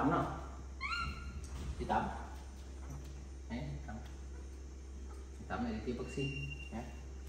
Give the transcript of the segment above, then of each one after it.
tắm nào, đi tắm. Đấy, tắm này đi tiêm vaccine nhé.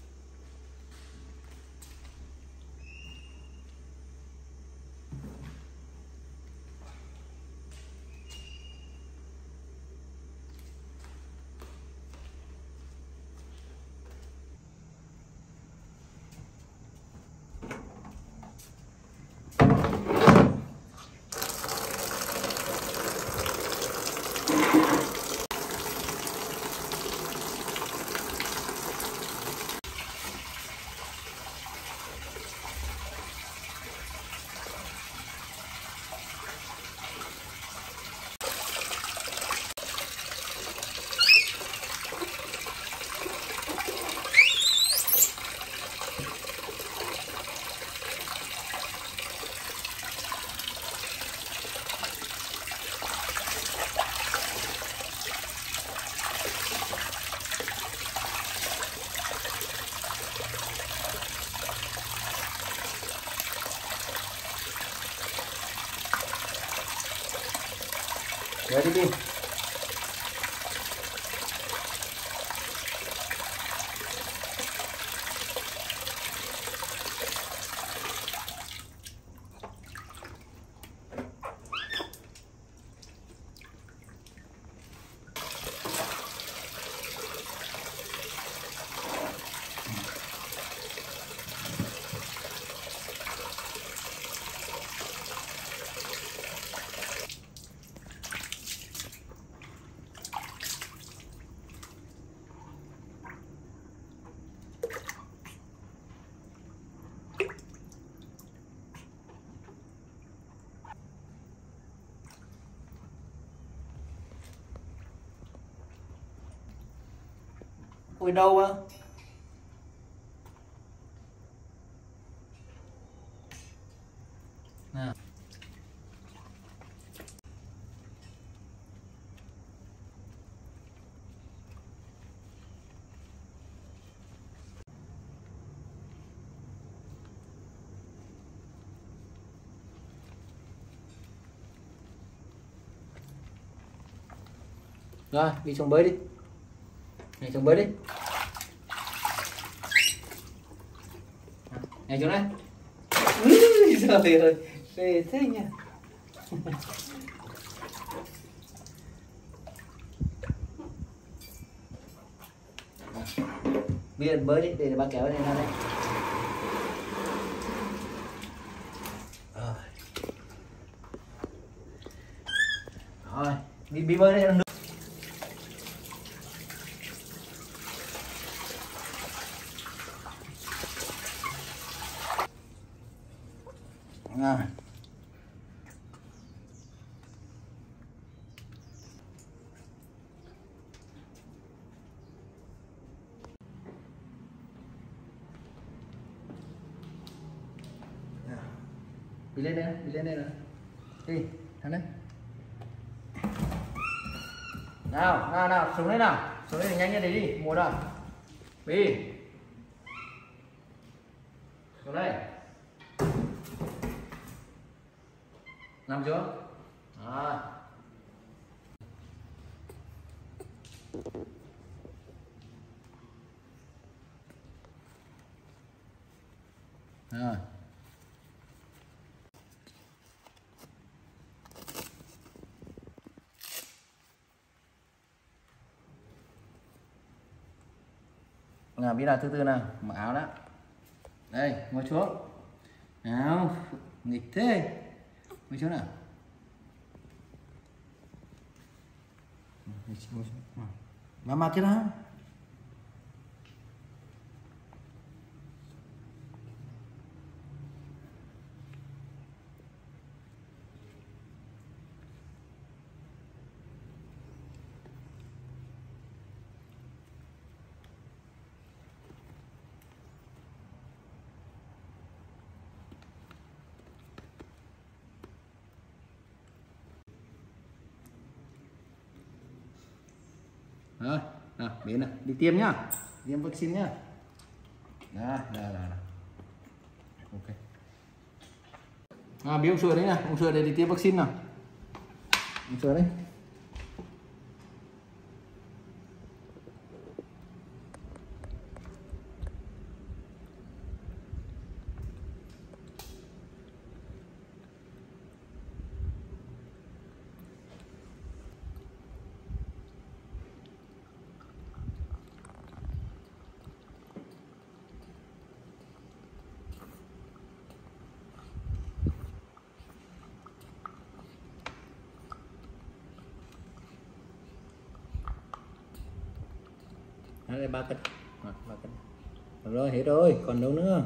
Ready đi. Ôi đâu á? Nào. Rồi, đi trồng bới đi. Này trồng bới đi. Này chỗ này. Trời ơi, về thế nhỉ. Bây giờ bới đi, để bà kéo này ra đây. Rồi, đi bơi đây. À. Đi lên đây, đi lên đây nào. Đi, thằng đấy. Nào, xuống đây nào. Xuống đây nhanh như đấy đi, mua nào. Đi. Xuống đây. Nằm chưa? À. Rồi. Nào, biết là thứ tư nào, mặc áo đó. Đây, ngồi xuống. Nào, nghịch thế. Ngồi xuống nào. Mà mặc chứ nào. Rồi, nào, đến này, đi tiêm nhá, tiêm vaccine nhá. Đây. Ok. Bí ông Sưa đấy nè, ông Sưa đây đi tiêm vaccine nào. Chờ đấy. Đây 3 cân. 3 cân. Được rồi, hết rồi, còn đâu nữa.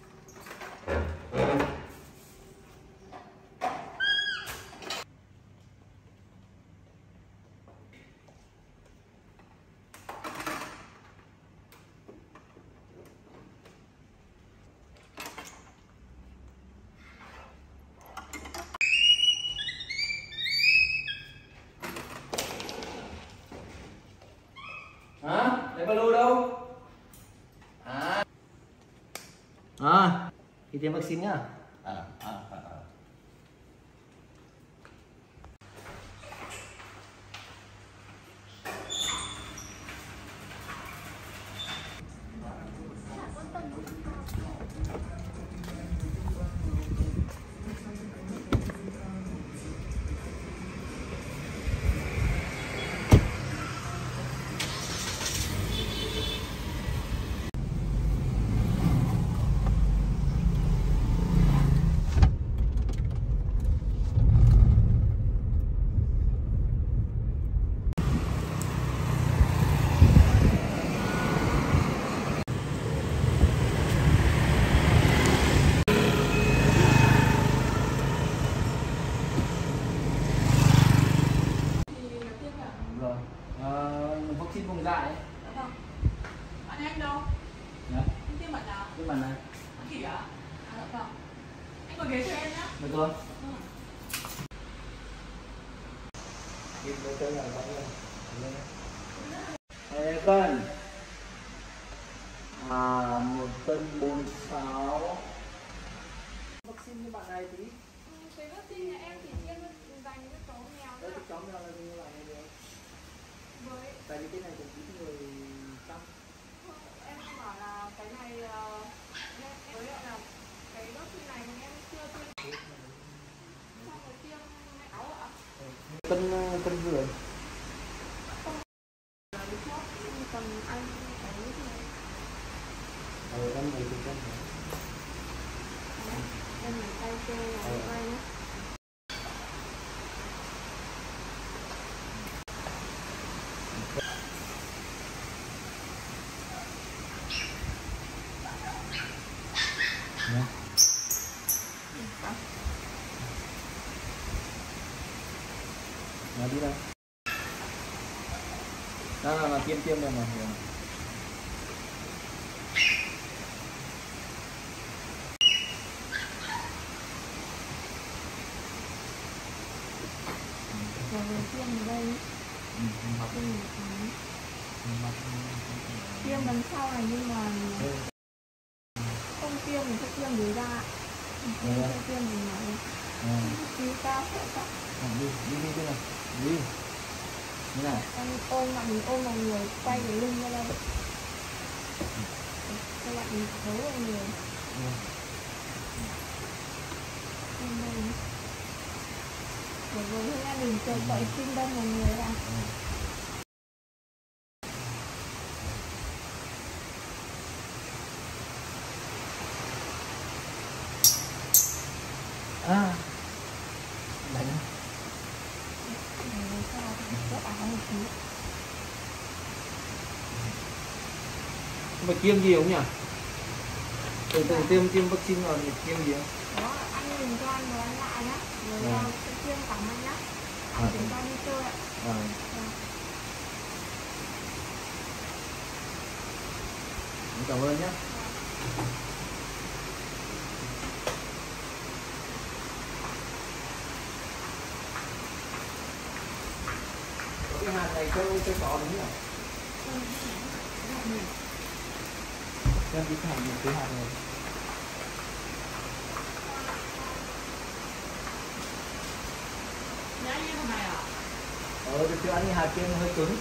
Hả? Lấy ba lô đâu? Đi tiêm vaccine nhá. Vaccine vùng dại ấy. Vâng. Anh em đâu? Dạ. Anh tiêm bạn nào? Tiêm bạn này. Anh Kỷ à? Dạ vâng. Anh ngồi ghế cho em nhá. Được rồi. Tiêm đôi chân là bao nhiêu? 2 cân. 1 cân 46. Vaccine như bạn này tí. Cái vaccine nhà em thì tiêm dành cho cháu nghèo Đấy, nữa. cháu nào là như loại này được. Với Tại vì cái này cũng ít người chăm. em bảo là cái này em với lại là cái vaccine này thì em chưa tiêm. Xong rồi tiêm mẹ áo ạ. Cân rưỡi. Còn anh cái gì? Em này thì cân. Em lấy tay kê là anh nhé. Nó đi đâu? Nó tiêm này mà. Rồi tiêm ở đây. Tiêm đằng sau này nhưng mà không tiêm thì sẽ tiêm dưới da. Không tiêm thì nói đi cao sợ sợ. Đi thế nào? Đi. Thế nào? Anh ôm vào người, quay cái lưng ra đây. Các bạn thấu vào người. Ôm đây. Rồi thế là mình chờ sợi kim đâm vào người à. Đánh. Phải tiêm gì không nhỉ? Tiêm vaccine rồi thì tiêm gì không? Đó, anh mình cho ăn đồ ăn lạ nhá. Rồi sẽ tiêm cảm ơn nhá. Anh chúng ta đi chơi ạ. Cảm ơn nhé. Cái hạt này cho có đúng không? Em đi thẳng một cái hạt này. Nhá như thế này à? Tôi chưa ăn hạt kia hơi cứng.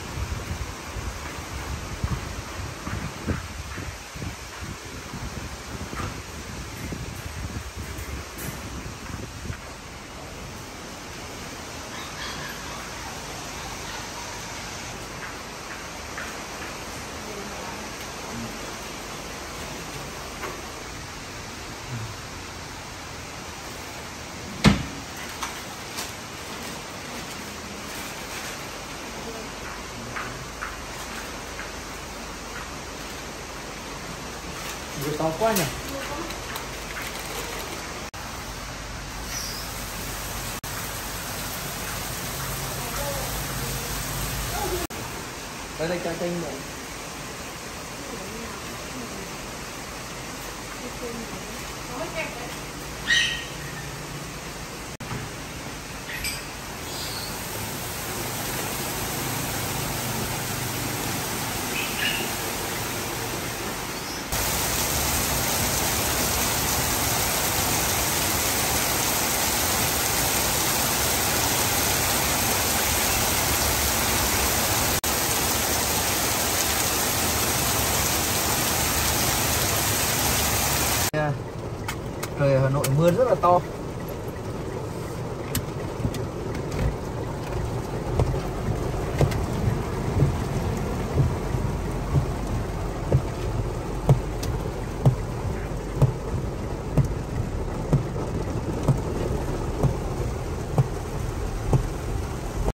Vừa to quá nhỉ. Đây cho tinh này. Trời Hà Nội mưa rất là to.